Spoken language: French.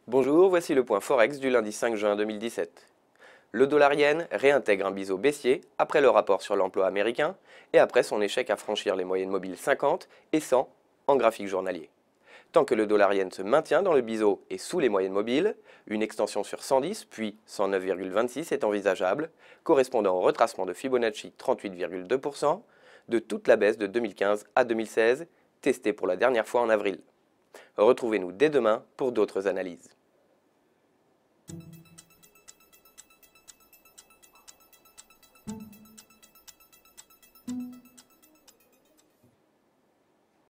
Bonjour, voici le point Forex du lundi 5 juin 2017. Le dollar-yen réintègre un biseau baissier après le rapport sur l'emploi américain et après son échec à franchir les moyennes mobiles 50 et 100 en graphique journalier. Tant que le dollar-yen se maintient dans le biseau et sous les moyennes mobiles, une extension sur 110 puis 109,26 est envisageable, correspondant au retracement de Fibonacci 38,2% de toute la baisse de 2015 à 2016, testée pour la dernière fois en avril. Retrouvez-nous dès demain pour d'autres analyses.